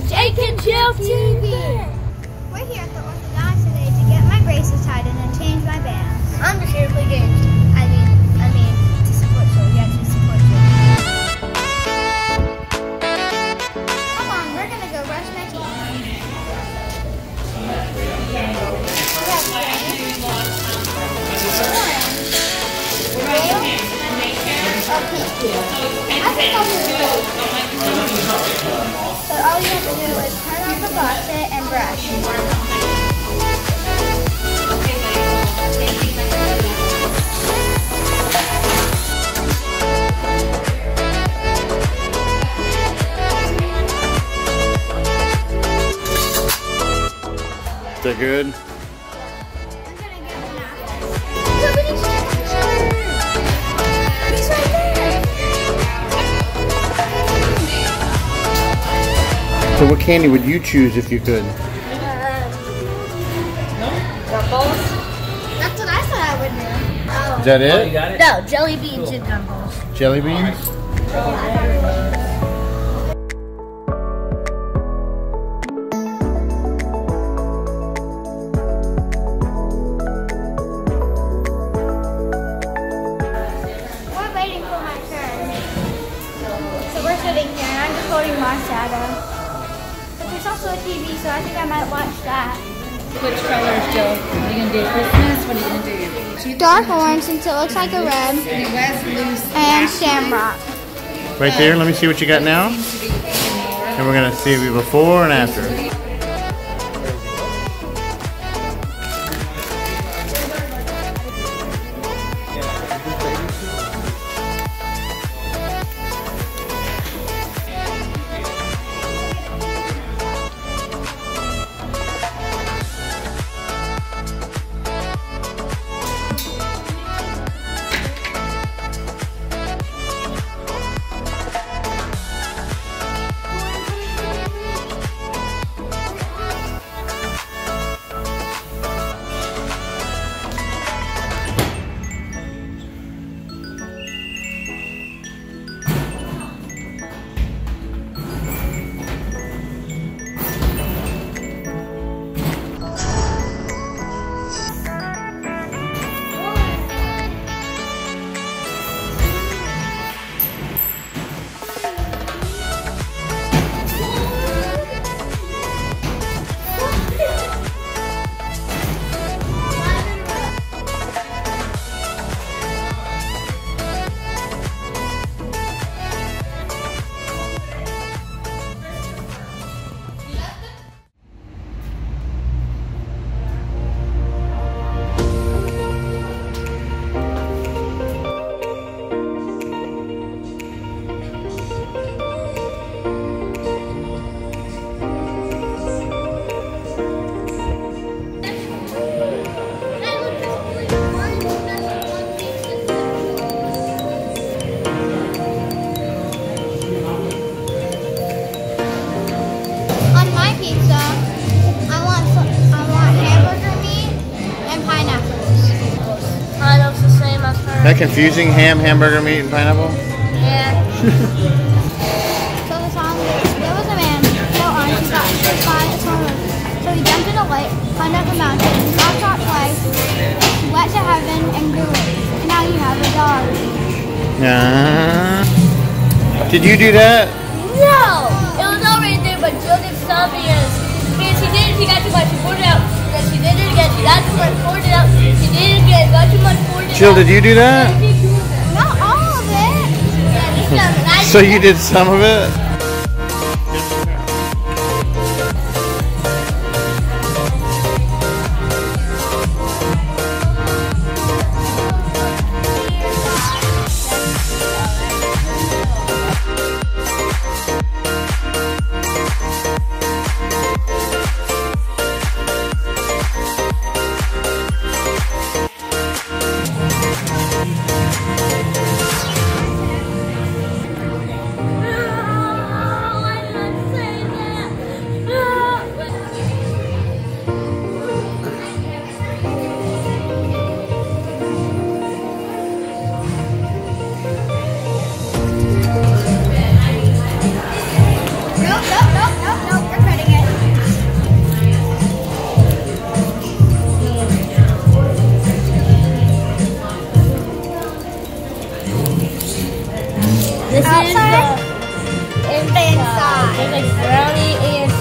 Jake and Jill TV. We're here at the Orthodontist today to get my braces tightened and change my bands. I'm just here to play games. I mean, to support you. Yeah, to support you. Come on, we're gonna go brush my teeth. So all you have to do is turn on the faucet and brush. Is that good? So what candy would you choose if you could? Gumballs? That's what I thought I would do. Is that it? No, jelly beans and gumballs. Jelly beans? We're waiting for my turn. So we're sitting here and I'm just holding my shadow. But there's also a TV, so I think I might watch that. Which colors, Jill? What are you going to do? Christmas? What are you going to do? Dark orange since it looks like a red. And shamrock. Right there, let me see what you got now. And we're gonna see the before and after. Is that confusing? Ham, hamburger meat, and pineapple? Yeah. So the song is, there was a man so on he got hit by a tornado. So he jumped in a lake, climbed up a mountain, got shot twice, went to heaven, and grew it. And now you have a dog. Did you do that? No! It was already there, but Jill did something else. Because she did it, she got too much, she poured it out. Then she did it again, she got too much, poured it out. She did it again, got too much, poured it out. Jill, did you do that? Not all of it. Yeah, just some, and I So you did some of it? inside. There's like brownie and